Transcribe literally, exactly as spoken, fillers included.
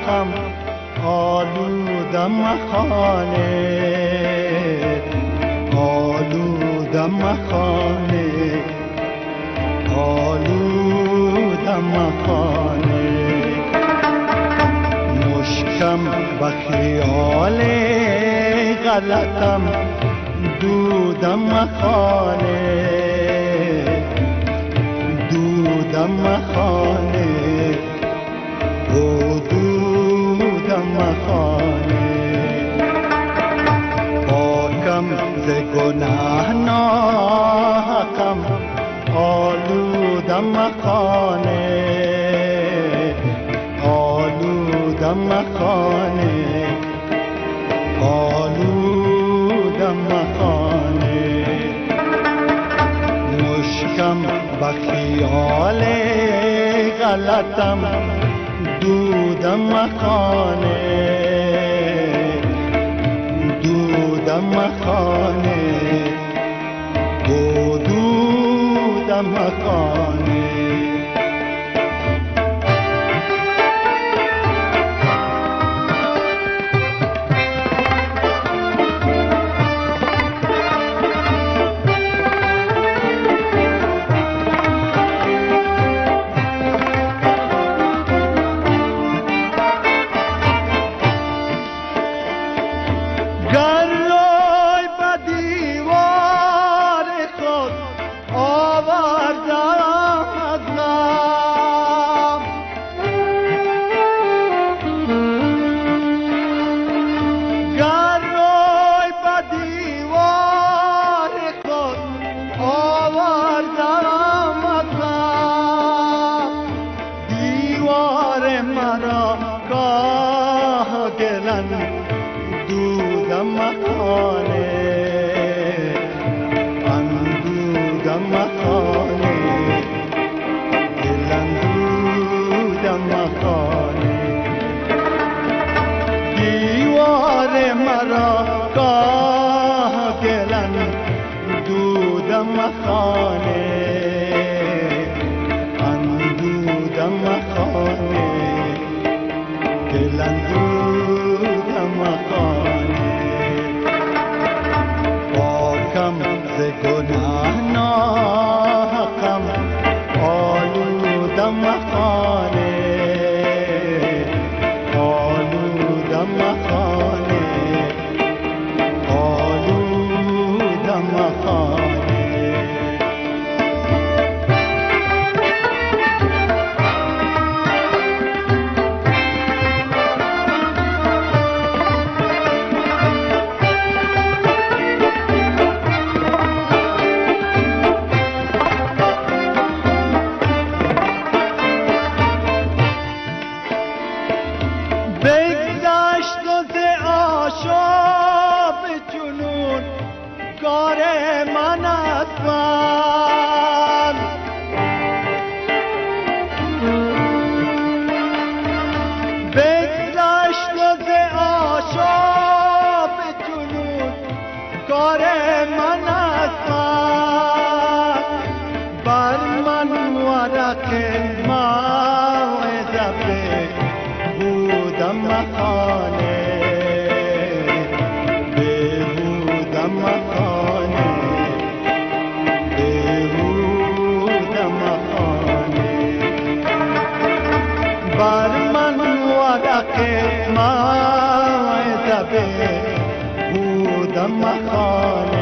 غم آلودم خانه، آلودم خانه، آلودم خانه. مشکم به خیال غلطم دودم خانه، دودم خانه، او دودم خانه. پاکم ز گناه ناحقم آلودم خانه، آلودم خانه، آلودم خانه. مشکم به خیال غلطم دودم خانه، دودم خانه، او دودم خانه. دودم خانه، اندودم خانه، دلم دودم خانه. دیوار مرا گاه گلن دودم خانه، اندودم خانه، دلم دودم خانه. پاکم ز گناه ناحقم آلودم خانه، آلودم خانه، آلودم خانه. بگذشت و ز آشوب جنون کار من است من، بگذشت و ز آشوب جنون کار من است من. بر من ورق موعظه بودم خانه، بودم خانه، بودم خانه. بر من ورق موعظه بودم خانه،